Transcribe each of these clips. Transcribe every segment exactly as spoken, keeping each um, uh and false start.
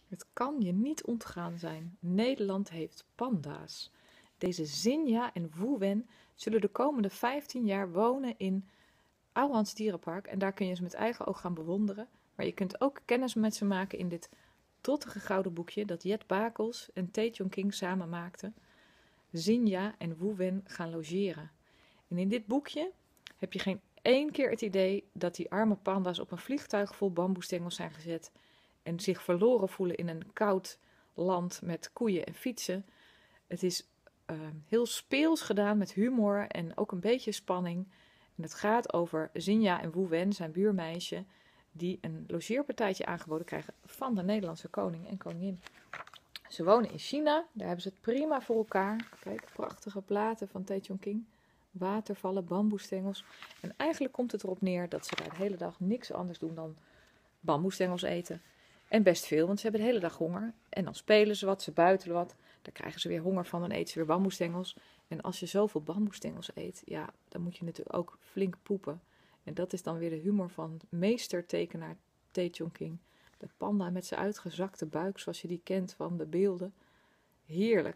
Het kan je niet ontgaan zijn. Nederland heeft panda's. Deze Zinja en Wu-Wen zullen de komende vijftien jaar wonen in Ouwehands Dierenpark. En daar kun je ze met eigen oog gaan bewonderen. Maar je kunt ook kennis met ze maken in dit trottige gouden boekje dat Jet Bakels en Tae King samen maakten. Zinja en Wu-Wen gaan logeren. En in dit boekje heb je geen één keer het idee dat die arme panda's op een vliegtuig vol bamboestengels zijn gezet en zich verloren voelen in een koud land met koeien en fietsen. Het is uh, heel speels gedaan met humor en ook een beetje spanning. En het gaat over Zinja en Wu-Wen, zijn buurmeisje, die een logeerpartijtje aangeboden krijgen van de Nederlandse koning en koningin. Ze wonen in China, daar hebben ze het prima voor elkaar. Kijk, prachtige platen van Tae King. Watervallen, bamboestengels. En eigenlijk komt het erop neer dat ze daar de hele dag niks anders doen dan bamboestengels eten. En best veel, want ze hebben de hele dag honger. En dan spelen ze wat, ze buitelen wat. Daar krijgen ze weer honger van, dan eten ze weer bamboestengels. En als je zoveel bamboestengels eet, ja, dan moet je natuurlijk ook flink poepen. En dat is dan weer de humor van meestertekenaar Tae King. De panda met zijn uitgezakte buik, zoals je die kent van de beelden. Heerlijk.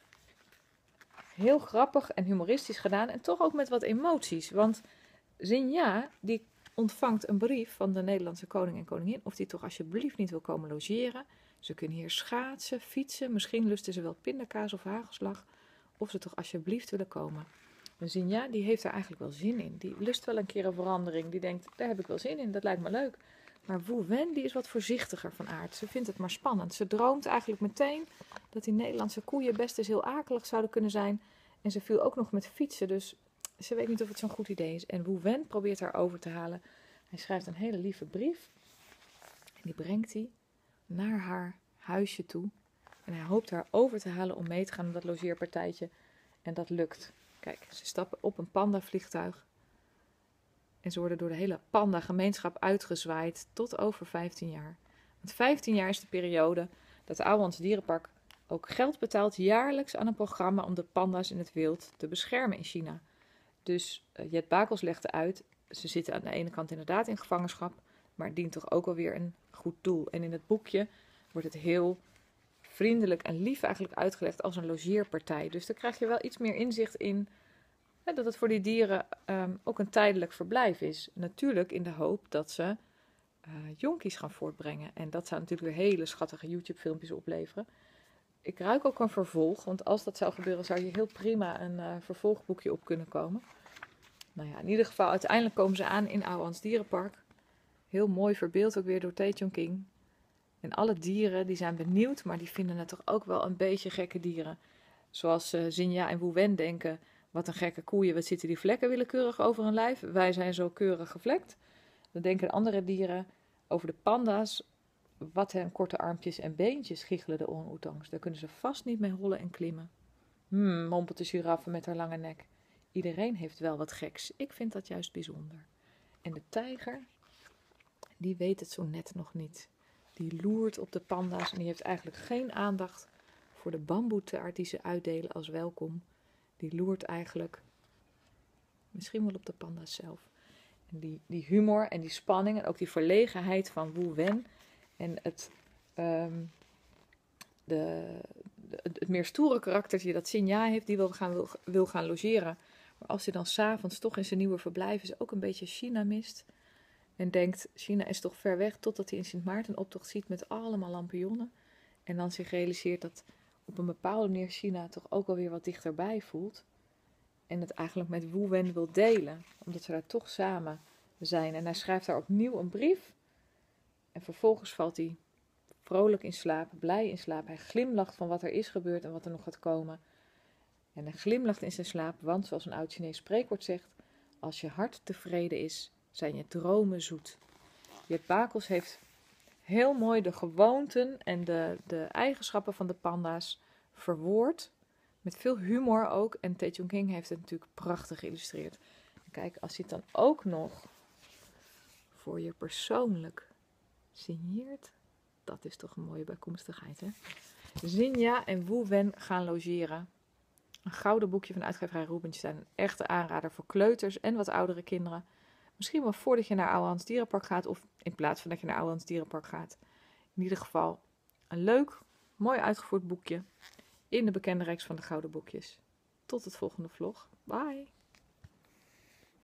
Heel grappig en humoristisch gedaan en toch ook met wat emoties. Want Zinja, die ontvangt een brief van de Nederlandse koning en koningin of die toch alsjeblieft niet wil komen logeren. Ze kunnen hier schaatsen, fietsen, misschien lusten ze wel pindakaas of hagelslag. Of ze toch alsjeblieft willen komen. En Zinja, die heeft daar eigenlijk wel zin in. Die lust wel een keer een verandering. Die denkt, daar heb ik wel zin in, dat lijkt me leuk. Maar Wu-Wen, die is wat voorzichtiger van aard. Ze vindt het maar spannend. Ze droomt eigenlijk meteen dat die Nederlandse koeien best eens heel akelig zouden kunnen zijn. En ze viel ook nog met fietsen, dus ze weet niet of het zo'n goed idee is. En Wu-Wen probeert haar over te halen. Hij schrijft een hele lieve brief. En die brengt hij naar haar huisje toe. En hij hoopt haar over te halen om mee te gaan op dat logeerpartijtje. En dat lukt. Kijk, ze stappen op een panda-vliegtuig. En ze worden door de hele panda-gemeenschap uitgezwaaid tot over vijftien jaar. Want vijftien jaar is de periode dat de Ouwehands Dierenpark ook geld betaalt jaarlijks aan een programma om de panda's in het wild te beschermen in China. Dus uh, Jet Bakels legde uit, ze zitten aan de ene kant inderdaad in gevangenschap, maar het dient toch ook alweer een goed doel. En in het boekje wordt het heel vriendelijk en lief eigenlijk uitgelegd als een logeerpartij. Dus daar krijg je wel iets meer inzicht in hè, dat het voor die dieren um, ook een tijdelijk verblijf is. Natuurlijk in de hoop dat ze uh, jonkies gaan voortbrengen. En dat zou natuurlijk weer hele schattige YouTube-filmpjes opleveren. Ik ruik ook een vervolg, want als dat zou gebeuren, zou je heel prima een uh, vervolgboekje op kunnen komen. Nou ja, in ieder geval, uiteindelijk komen ze aan in Ouwehands Dierenpark. Heel mooi verbeeld ook weer door Tae King. En alle dieren die zijn benieuwd, maar die vinden het toch ook wel een beetje gekke dieren. Zoals uh, Zinja en Wu-Wen denken, wat een gekke koeien, wat zitten die vlekken willekeurig over hun lijf. Wij zijn zo keurig gevlekt. Dan denken de andere dieren over de panda's. Wat hen korte armpjes en beentjes, giechelen de orang-oetangs. Daar kunnen ze vast niet mee hollen en klimmen. Hmm, mompelt de giraffe met haar lange nek. Iedereen heeft wel wat geks. Ik vind dat juist bijzonder. En de tijger, die weet het zo net nog niet. Die loert op de panda's en die heeft eigenlijk geen aandacht voor de bamboetaart die ze uitdelen als welkom. Die loert eigenlijk misschien wel op de panda's zelf. En die, die humor en die spanning en ook die verlegenheid van Wu-Wen en het, um, de, de, het meer stoere karaktertje dat Zinja heeft, die wil gaan, wil, wil gaan logeren. Maar als hij dan s'avonds toch in zijn nieuwe verblijf is, ook een beetje China mist. En denkt, China is toch ver weg, totdat hij in Sint Maarten optocht ziet met allemaal lampionnen. En dan zich realiseert dat op een bepaalde manier China toch ook alweer wat dichterbij voelt. En het eigenlijk met Wu-Wen wil delen, omdat ze daar toch samen zijn. En hij schrijft daar opnieuw een brief. En vervolgens valt hij vrolijk in slaap, blij in slaap. Hij glimlacht van wat er is gebeurd en wat er nog gaat komen. En hij glimlacht in zijn slaap, want zoals een oud Chinees spreekwoord zegt, als je hart tevreden is, zijn je dromen zoet. Jet Bakels heeft heel mooi de gewoonten en de, de eigenschappen van de panda's verwoord. Met veel humor ook. En Tae King heeft het natuurlijk prachtig geïllustreerd. En kijk, als je het dan ook nog voor je persoonlijk signeert, dat is toch een mooie bijkomstigheid, hè? Zinja en Wu-Wen gaan logeren. Een gouden boekje van uitgeverij Rubinstein. Een echte aanrader voor kleuters en wat oudere kinderen. Misschien wel voordat je naar Ouwehands Dierenpark gaat of in plaats van dat je naar Ouwehands Dierenpark gaat. In ieder geval een leuk, mooi uitgevoerd boekje in de bekende reeks van de Gouden Boekjes. Tot het volgende vlog. Bye!